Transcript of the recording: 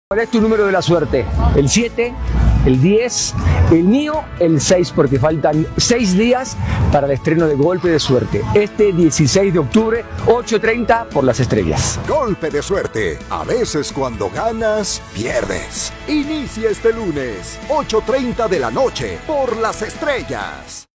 ¿Cuál es tu número de la suerte? ¿El 7? ¿El 10? El mío, el 6, porque faltan 6 días para el estreno de Golpe de Suerte. Este 16 de octubre, 8:30 por Las Estrellas. Golpe de Suerte. A veces cuando ganas, pierdes. Inicia este lunes, 8:30 de la noche, por Las Estrellas.